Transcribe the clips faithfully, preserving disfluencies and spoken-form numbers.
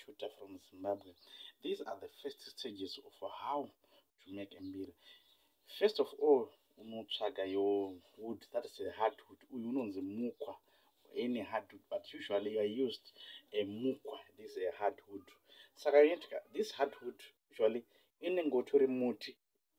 tutor from Zimbabwe. These are the first stages of how to make a Mbira. First of all, unotsvaga your wood, that is a hardwood. Uyu unonzi mukwa, any hardwood, but usually I used a mukwa. This is a hardwood. Saka this hardwood usually inengotori muti.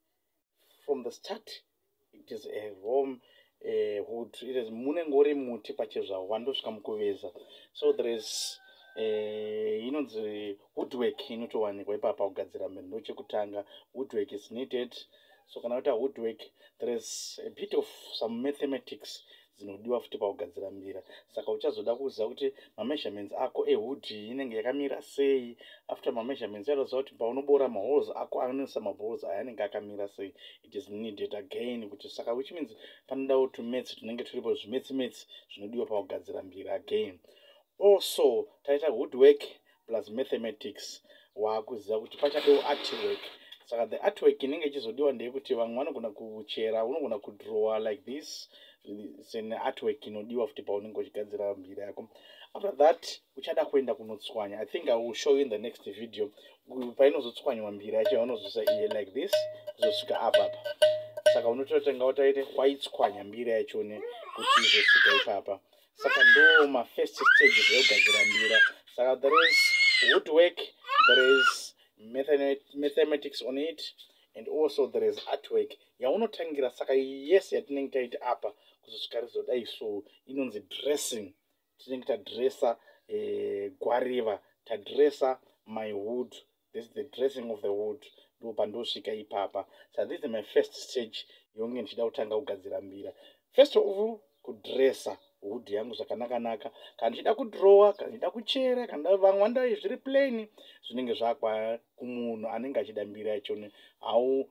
From the start, it is a raw uh, wood. It is munengori muti pachezva wandosvika mukuveza. So there is uh, you know the woodwork inotowanikwa ipapa kugadzira mbira ndochekutanga. Woodwork is needed. So kana uta woodwork, there is a bit of some mathematics dzinodiwa futi pakugadzira mbira. Saka uchazoda kuziva kuti measurements ako ewood inenge yakamira sei. After measurements yazoziva kuti paunobora maholes ako anoisa maholes aya anenge akamira sei. It is needed again kuti saka, which means panoda to maths tunenge turipo zvimetsi-metsi zvinodiwa pakugadzira mbira again. Also taita woodwork plus mathematics, wakuziva kuti pachadewo artwork. Saka the artwork inenge ichizodiwa ndeyekuti vamwe vanogona kuchera, unogona kudraw like this. It's an artwork inodiwa futi paunenge uchigadzira mbira yako. After that uchada kuenda kunotswanya. I think I will show you in the next video. Painozotswanywa mbira yacho unozisa iye like this kuzosvika apa apa. Saka unototenga utaite waitswanya mbira yacho ne kuti izosvika ipapa. Saka ndo ma first stages ekugadzira mbira. Saka there is woodwork, there is mathematics on it, and also there is artwork yaunotangira. Saka yes yatinenge taita apa kuzosvika rizodai so inonzi dressing. Tinenge tadressa eh, gwariva, tadressa my wood. This is the dressing of the wood. Ndo pandosvika ipapa. So this is my first stage yonge ndichida kutanga kugadzira mbira. First of all, kudressa wood yangu zvakanaka-naka. Kana ndichida kudrawa, kana ndichida kuchera, kana vamwe vanda zviri plain, zvinenge zvakwa kumunhu anenge achida mbira yacho. Hau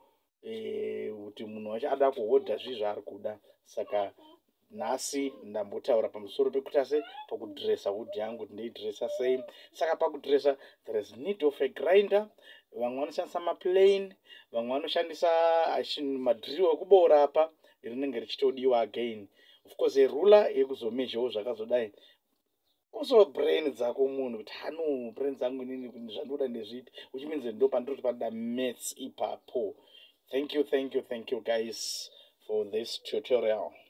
kuti munhu wacho ada kuhodha zvi zvaari kuda. Saka nhasi ndambotaura pamusoro pekuti ase pakudressa wood yangu ndeidressa sei. Saka pakudressa there is need of a grinder. Vamwe vanoshandisa maplane, vamwe vanoshandisa madrill ekuboora apa rinenge richitodiwa again. Of course a ruler yekuzomeasure zvakazodai. Also brain dzako munhu kuti hano brain dzangu nini zvandoda ndezviti, which means ndo pandoti pada maths ipapo. Thank you, thank you, thank you guys for this tutorial.